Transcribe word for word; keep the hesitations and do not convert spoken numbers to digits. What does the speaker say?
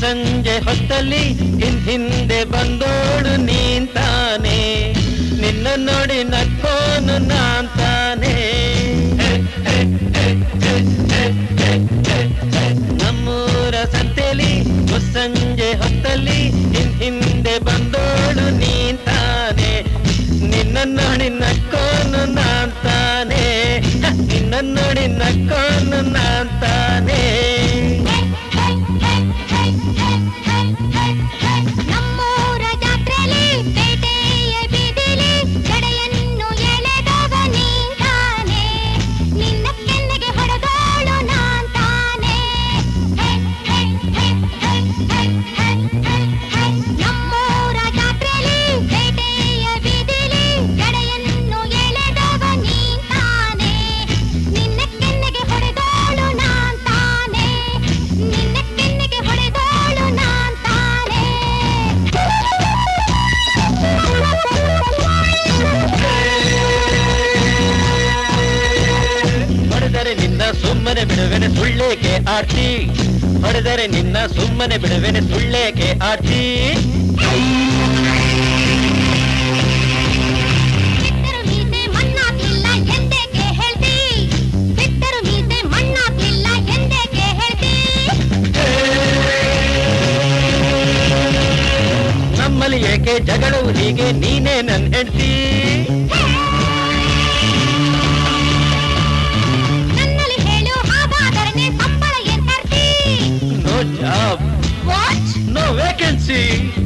ಮುಸ್ಸಂಜೆ ಹೊತ್ತಲ್ಲಿ ಹಿಂದ್ ಹಿಂದೆ ಬಂದೋಳು ನೀಂತಾನೆ, ನಿನ್ನ ನೋಡಿ ನಕ್ಕೋನು ನಾಂತಾನೆ. ನಮ್ಮೂರ ಸಂತೆಲಿ ಮುಸ್ಸಂಜೆ ಹೊತ್ತಲ್ಲಿ ಹಿಂದ್ ಹಿಂದೆ ಬಂದೋಳು ನೀಂತಾನೆ, ನಿನ್ನ ನೋಡಿ ನಕ್ಕೋನು ನಾಂತಾನೆ, ನಿನ್ನ ನೋಡಿ ನಕ್ಕೋನು ನಾಂತಾನೆ. ನಮ್ಮೂರ ಜಾತ್ರೆಲಿ ಪೇಟೆಯ ಬೀದಿಲಿ ಜಡೆಯನ್ನು ಎಳೆದವ ನೀಂತಾನೆ, ನಿನ್ನ ಕೆನ್ನೆಗೆ ಹೊಡೆದೋಳು ನಾಂತಾನೆ. ನಮ್ಮೂರ ಜಾತ್ರೆಲಿ ಪೇಟೆಯ ಬೀದಿಲಿ ಜಡೆಯನ್ನು ಎಳೆದವ ನೀಂತಾನೆ, ನಿನ್ನ ಕೆನ್ನೆಗೆ ಹೊಡೆದೋಳು ನಾಂತಾನೆ, ನಿನ್ನ ಕೆನ್ನೆಗೆ ಹೊಡೆದೋಳು ನಾಂತಾನೆ. ಹೊಡೆದರೆ ನಿನ್ನ ಸುಮ್ಮನೆ ಬಿಡುವೆನೆ ಸುಳ್ಳೇಕೆ ಆಡ್ತಿ, ಹೊಡೆದರೆ ನಿನ್ನ ಸುಮ್ಮನೆ ಬಿಡುವೆನೆ ಸುಳ್ಳೇಕೆ ಆಡ್ತಿ. ಬಿಟ್ಟರು ಮೀಸೆ ಮಣ್ಣಾಗ್ಲಿಲ್ಲ ಎಂದೇಕೆ ಹೇಳ್ತಿ, ಬಿಟ್ಟರು ಮೀಸೆ ಮಣ್ಣಾಗ್ಲಿಲ್ಲ ಎಂದೇಕೆ ಹೇಳ್ತಿ. ನಮ್ಮಲ್ಲಿ ಏಕೆ ಜಗಳವು ಹೀಗೆ, ನೀನೇ ನನ್ ಹೆಂಡ್ತಿ. ನನ್ನಲ್ಲಿ ಹೇಳು ಹಾಗಾದರೆ ಸಂಬಳ ಏನ್ ತರ್ತಿ. No job, what no vacancy.